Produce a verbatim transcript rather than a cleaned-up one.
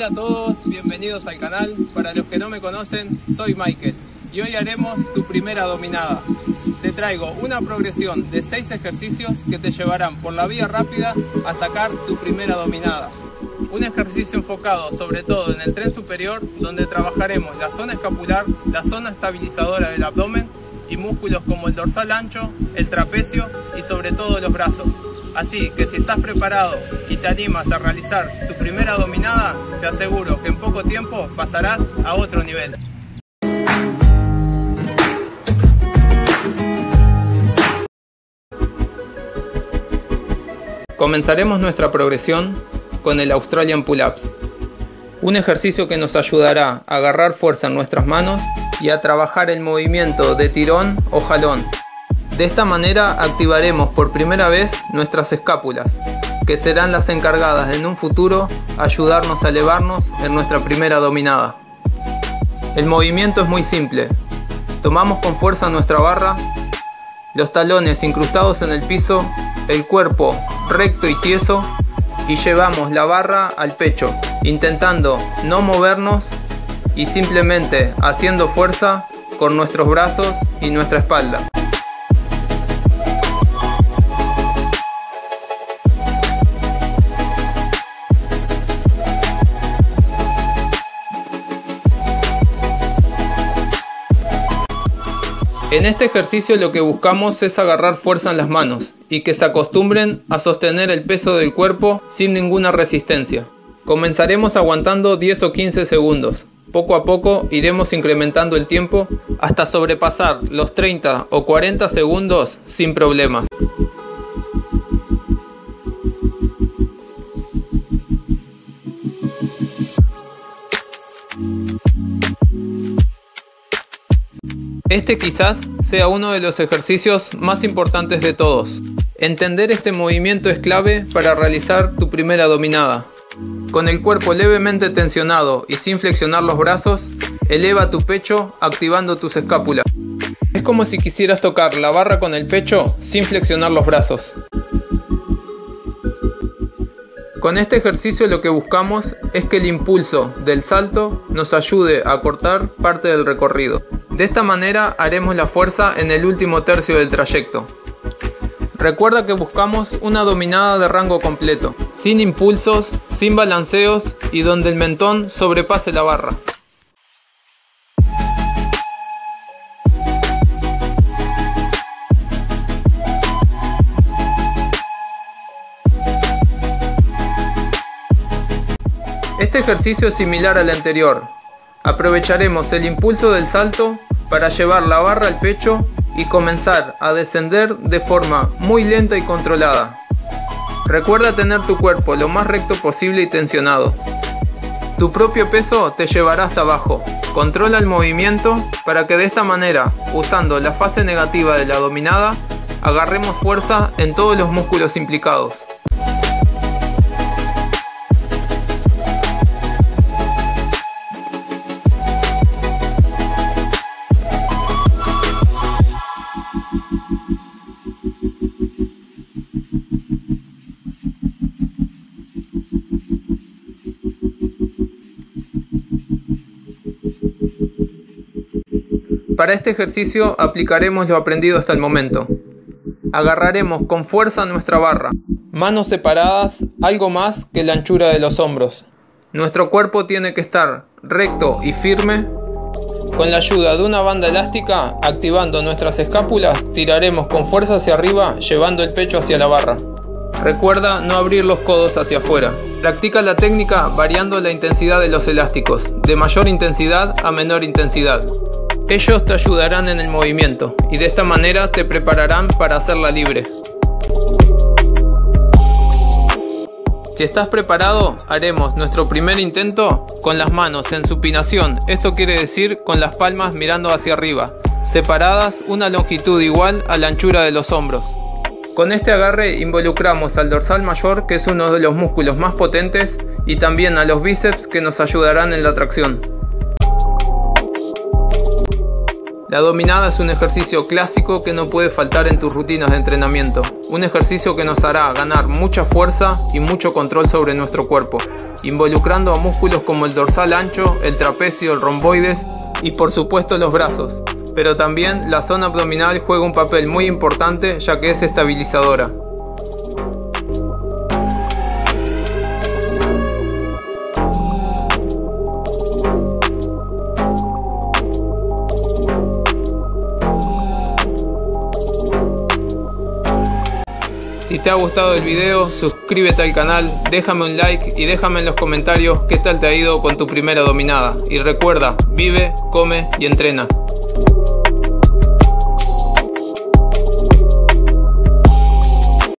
Hola a todos, bienvenidos al canal. Para los que no me conocen, soy Michael y hoy haremos tu primera dominada. Te traigo una progresión de seis ejercicios que te llevarán por la vía rápida a sacar tu primera dominada. Un ejercicio enfocado sobre todo en el tren superior, donde trabajaremos la zona escapular, la zona estabilizadora del abdomen y músculos como el dorsal ancho, el trapecio y sobre todo los brazos. Así que si estás preparado y te animas a realizar tu primera dominada, te aseguro que en poco tiempo pasarás a otro nivel. Comenzaremos nuestra progresión con el Australian Pull-Ups, un ejercicio que nos ayudará a agarrar fuerza en nuestras manos y a trabajar el movimiento de tirón o jalón. De esta manera activaremos por primera vez nuestras escápulas, que serán las encargadas en un futuro ayudarnos a elevarnos en nuestra primera dominada. El movimiento es muy simple. Tomamos con fuerza nuestra barra, los talones incrustados en el piso, el cuerpo recto y tieso, y llevamos la barra al pecho, intentando no movernos y simplemente haciendo fuerza con nuestros brazos y nuestra espalda. En este ejercicio lo que buscamos es agarrar fuerza en las manos y que se acostumbren a sostener el peso del cuerpo sin ninguna resistencia. Comenzaremos aguantando diez o quince segundos. Poco a poco iremos incrementando el tiempo hasta sobrepasar los treinta o cuarenta segundos sin problemas. Este quizás sea uno de los ejercicios más importantes de todos. Entender este movimiento es clave para realizar tu primera dominada. Con el cuerpo levemente tensionado y sin flexionar los brazos, eleva tu pecho activando tus escápulas. Es como si quisieras tocar la barra con el pecho sin flexionar los brazos. Con este ejercicio lo que buscamos es que el impulso del salto nos ayude a cortar parte del recorrido. De esta manera haremos la fuerza en el último tercio del trayecto. Recuerda que buscamos una dominada de rango completo, sin impulsos, sin balanceos y donde el mentón sobrepase la barra. Este ejercicio es similar al anterior. Aprovecharemos el impulso del salto para llevar la barra al pecho y comenzar a descender de forma muy lenta y controlada. Recuerda tener tu cuerpo lo más recto posible y tensionado. Tu propio peso te llevará hasta abajo. Controla el movimiento para que de esta manera, usando la fase negativa de la dominada, agarremos fuerza en todos los músculos implicados. Para este ejercicio aplicaremos lo aprendido hasta el momento. Agarraremos con fuerza nuestra barra, manos separadas algo más que la anchura de los hombros. Nuestro cuerpo tiene que estar recto y firme. Con la ayuda de una banda elástica, activando nuestras escápulas, tiraremos con fuerza hacia arriba, llevando el pecho hacia la barra. Recuerda no abrir los codos hacia afuera. Practica la técnica variando la intensidad de los elásticos, de mayor intensidad a menor intensidad. Ellos te ayudarán en el movimiento y de esta manera te prepararán para hacerla libre. Si estás preparado, haremos nuestro primer intento con las manos en supinación. Esto quiere decir con las palmas mirando hacia arriba, separadas una longitud igual a la anchura de los hombros. Con este agarre involucramos al dorsal mayor, que es uno de los músculos más potentes, y también a los bíceps, que nos ayudarán en la tracción. La dominada es un ejercicio clásico que no puede faltar en tus rutinas de entrenamiento. Un ejercicio que nos hará ganar mucha fuerza y mucho control sobre nuestro cuerpo, involucrando a músculos como el dorsal ancho, el trapecio, el romboides y por supuesto los brazos. Pero también la zona abdominal juega un papel muy importante ya que es estabilizadora. Si te ha gustado el video, suscríbete al canal, déjame un like y déjame en los comentarios qué tal te ha ido con tu primera dominada. Y recuerda, vive, come y entrena.